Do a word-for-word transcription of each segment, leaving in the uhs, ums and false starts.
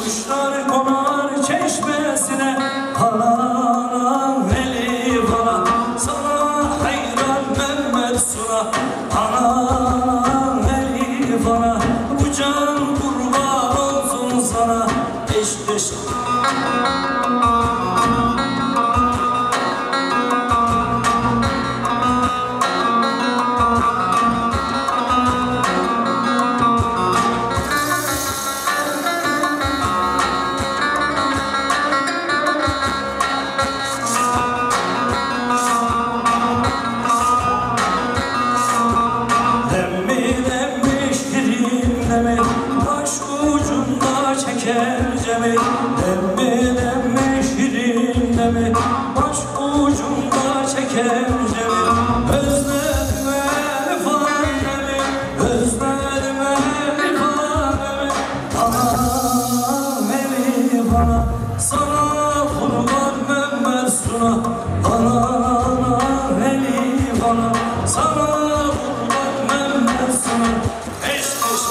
Kuşlar konar çeşmesine, ananın eli bana. Sana hayran Mehmet Suna, ananın eli bana. Bu can kurban olsun sana, eş eş. Demmi demmi şirin demmi, baş ucunda çeker cemi. Özledim elifan demmi, özledim elifan demmi. Anam eli bana, sana kurban Mehmet Suna. Anam eli bana, sana kurban Mehmet Suna. Eş eş.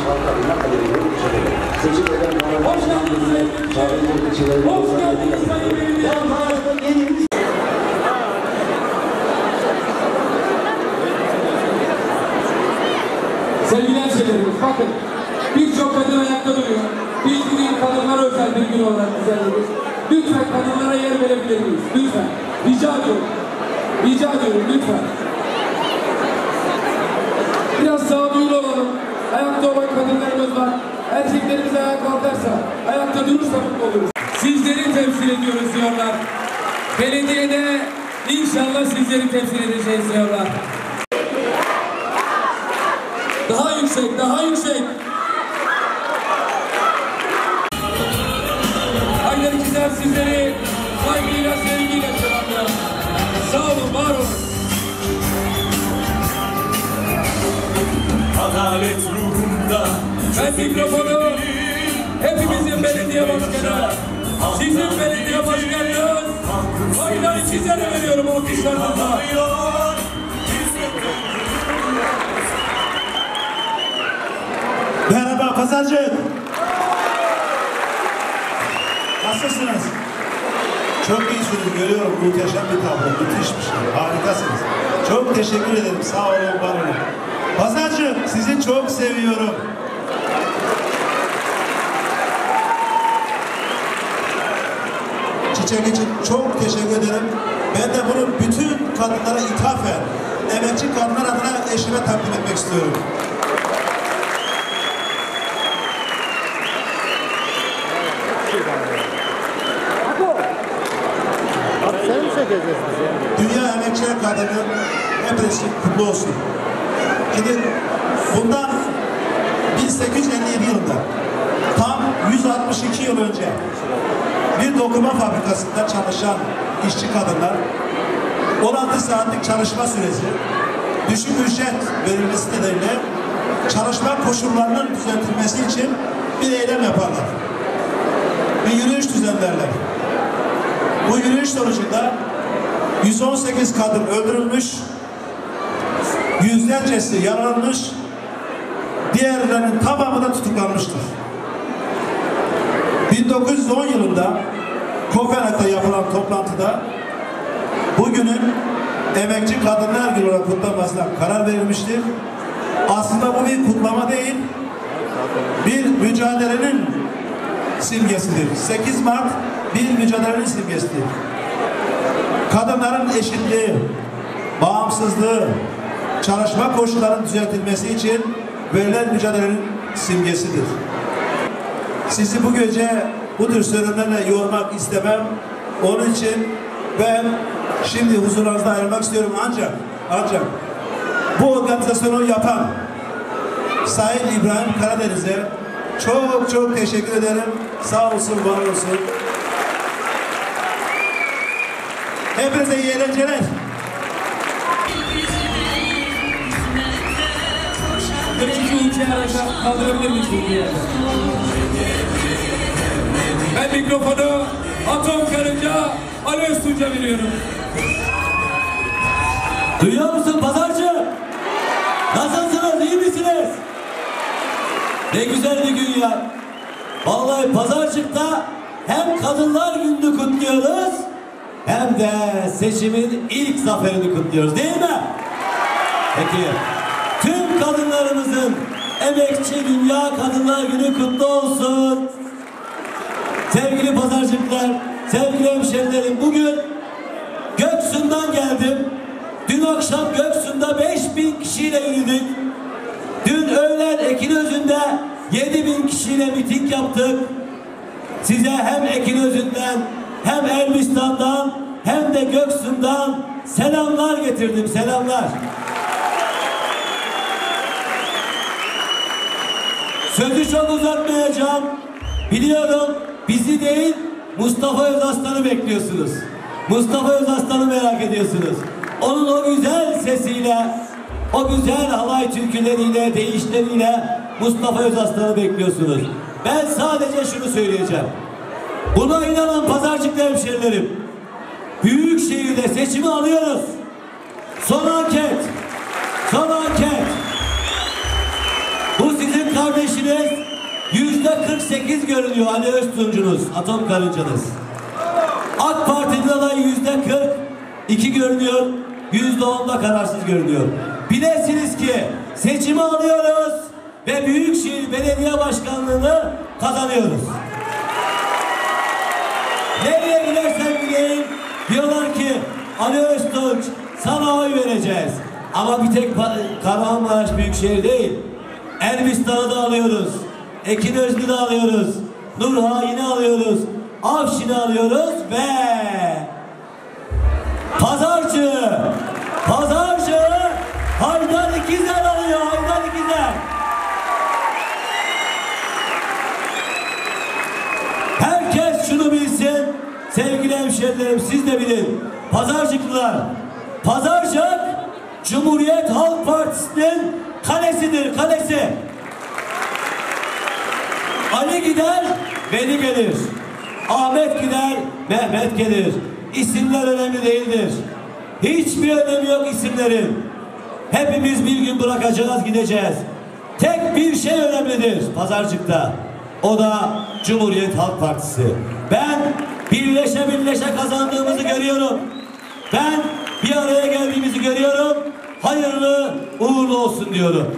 halklarına kaderini geçirelim. Seçim eden bana Hoş geldiniz. Hoş geldiniz sayın belediye. Sevgili hemşehrilerimiz, bakın birçok kadın ayakta duruyor. Biz bugün kadınlara özel bir gün olarak düzenledik. Lütfen kadınlara yer verebilir miyiz? Lütfen. Rica ediyorum. Rica ediyorum lütfen. Biraz sağduyulu olalım. Ayakta olan kadınlarımız var. Erkeklerimiz ayağa kalkarsa, ayakta durursa mutlu oluruz. Sizleri temsil ediyoruz diyorlar. Belediyede inşallah sizleri temsil edeceğiz diyorlar. Daha yüksek, daha yüksek. Haydar İkizler sizleri saygıyla, sevgiyle selamlar. Sağ olun, var olun. Adalet ruhunda Ben mikrofonu hepimizin belediye başkanı, sizin belediye başkanınız Haydar İkizler'e veriyorum alkışlarınızla. Merhaba Pazarcık. Nasılsınız? Çok iyisiniz, görüyorum. Muhteşem bir tablo, müthiş bir şey. Harikasınız. Çok teşekkür ederim. Sağ olun, var olun. Pazarcık, sizi çok seviyorum. Çiçek için çok teşekkür ederim. Ben de bunu bütün kadınlara ithafen, emekçi kadınlar adına eşime takdim etmek istiyorum. Dünya Emekçiler Kadını hepiniz kutlu olsun. Şimdi bundan bin sekiz yüz elli yedi yılında tam yüz altmış iki yıl önce bir dokuma fabrikasında çalışan işçi kadınlar on altı saatlik çalışma süresi düşük ücret verilmesi nedeniyle çalışma koşullarının düzeltilmesi için bir eylem yaparlar. Bir yürüyüş düzenlerler. Bu yürüyüş sonucunda yüz on sekiz kadın öldürülmüş, yüzlercesi yaralanmış, diğerlerinin tamamı da tutuklanmıştır. bin dokuz yüz on yılında Kopenhag'da yapılan toplantıda bugünün Emekçi Kadınlar Günü olarak kutlanmasına karar verilmiştir. Aslında bu bir kutlama değil, bir mücadelenin simgesidir. sekiz Mart bir mücadelenin simgesidir. Kadınların eşitliği, bağımsızlığı, çalışma koşullarının düzeltilmesi için verilen mücadelenin simgesidir. Sizi bu gece bu tür söylemlerle yormak istemem. Onun için ben şimdi huzurlarınızda ayrılmak istiyorum ancak ancak bu organizasyonu yapan Sayın İbrahim Karadeniz'e çok çok teşekkür ederim. Sağ olsun, var olsun. Hepinize iyi eğlenceler. kırk iki ülke arasında kaldırabilir miyiz diye. Ben mikrofonu Atom Karınca Ali Öztunç'a veriyorum. Duyuyor musun Pazarcı? Nasılsınız? İyi misiniz? Ne güzel bir gün ya. Vallahi Pazarcık'ta hem Kadınlar Günü'nü kutluyoruz hem de seçimin ilk zaferini kutluyoruz, değil mi? Peki. Tüm kadınlarımızın Emekçi Dünya Kadınlar Günü kutlu olsun. Sevgili Pazarcıklar, sevgili hemşerilerim, bugün Göksu'ndan geldim. Dün akşam Göksu'nda beş bin kişiyle yürüdük. Dün öğlen Ekinözü'nde yedi bin kişiyle miting yaptık. Size hem Ekinözü'nden hem Elbistan'dan hem de Göksu'ndan selamlar getirdim, selamlar. Sözü çok uzatmayacağım. Biliyorum bizi değil Mustafa Özaslan'ı bekliyorsunuz. Mustafa Özaslan'ı merak ediyorsunuz. Onun o güzel sesiyle, o güzel halay türküleriyle, deyişleriyle Mustafa Özaslan'ı bekliyorsunuz. Ben sadece şunu söyleyeceğim. Buna inanan Pazarcıklı hemşerilerim, Büyükşehir'de seçimi alıyoruz. Son anket, son anket. Bu sizin kardeşiniz yüzde kırk sekiz görünüyor, Ali Öztuncu'nuz, atom karıncanız. AK Parti'nin adayı yüzde kırk iki görünüyor, yüzde onda kararsız görünüyor. Bilesiniz ki seçimi alıyoruz ve Büyükşehir Belediye Başkanlığı'nı kazanıyoruz. Nereye gidersen gideyim diyorlar ki Ali Öztunç sana oy vereceğiz. Ama bir tek Kahramanmaraş Büyükşehir değil, Elbistan'ı da alıyoruz, Ekin Özlü'yü de alıyoruz, Nurhain'i alıyoruz, Afşin'i alıyoruz ve Pazarcı, Pazarcı Haydar İkizer alıyor, Haydar İkizer. Herkes şunu bilsin, sevgili hemşehrilerim, siz de bilin. Pazarcıklılar, Pazarcık Cumhuriyet Halk Partisi'nin kalesidir, kalesi. Ali gider, Veli gelir. Ahmet gider, Mehmet gelir. İsimler önemli değildir. Hiçbir önemi yok isimlerin. Hepimiz bir gün bırakacağız, gideceğiz. Tek bir şey önemlidir Pazarcık'ta. O da Cumhuriyet Halk Partisi. Ben birleşe birleşe kazandığımızı görüyorum. Ben bir araya geldiğimizi görüyorum. Hayırlı uğurlu olsun diyorum.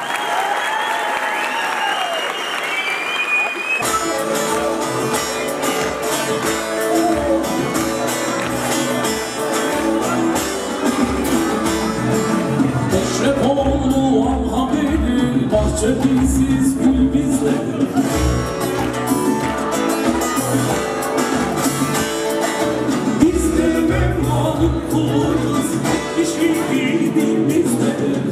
Eşrefoğlu Alhabeli, bahçelisiz gül bizleri. Biz de Mevla'nın kuluyuz, bir şey bildim bizleri.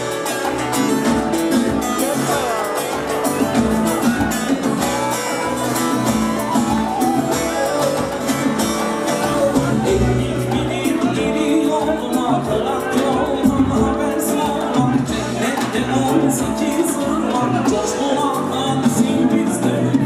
Eğil bilir geri yoluna, karak yoluna haber sorma. Cennette on sekiz ırmak, coşkulardan sil bizleri.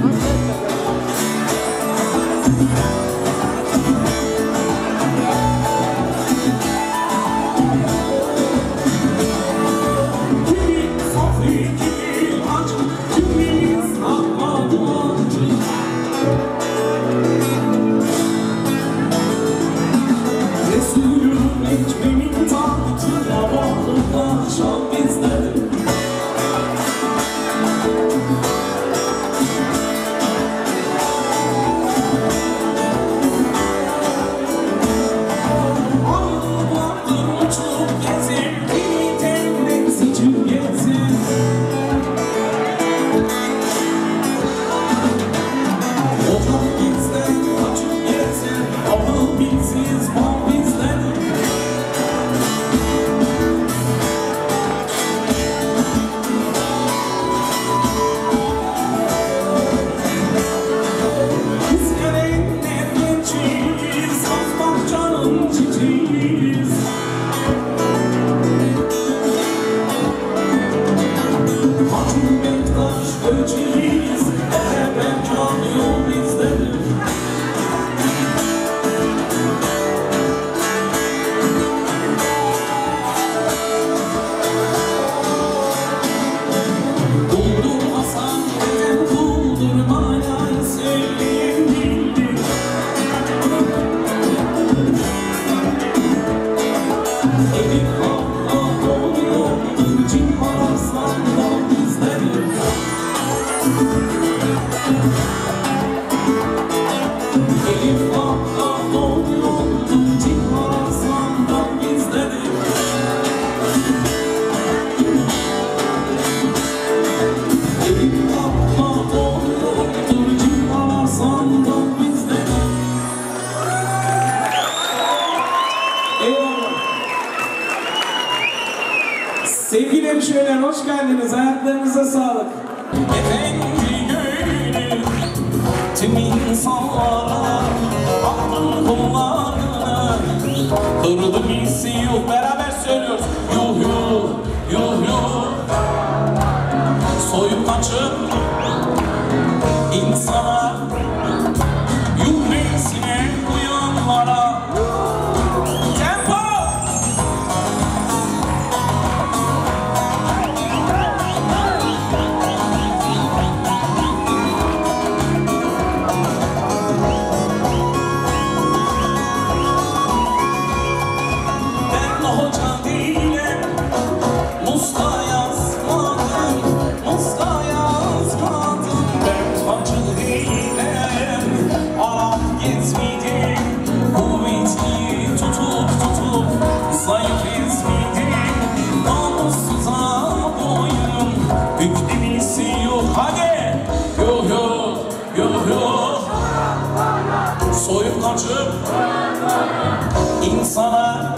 Kimi safi, kimi aç, kimimiz akmadı acı. Resulüm ekmeğin tahtına bağlıklar şan bizleri. Ağırlardır uçup gezin, beni tembek seçip gezin. Ocak bizden kaçıp gezin, avı bizsiz bal bizden. Biz gelenler gençiyiz, az bahçanın çiçeğiyiz. Hacı Bektaş ölçeğiz, beraber can yol bizdedir. Kuldur Hasan dedem, kuldur manayı söyleyen bildir. Elif Allah doğuyordur, cin var aslandan bizdedir. Elif Allah doğuyordur, cin var aslandan bizdedir. Elif Allah doğuyordur, cin var aslandan bizdedir. Eyvallah. Sevgili hemşehriler, hoş geldiniz. Ayaklarınıza sağlık. Efendi gönül tüm insanlara aklın kollarını kırdı birisi yuh. Beraber söylüyoruz. Yuh yuh, yuh yuh. Soyup kaçıp insana, yuh reisine uyanlara. Tempo! açıp insana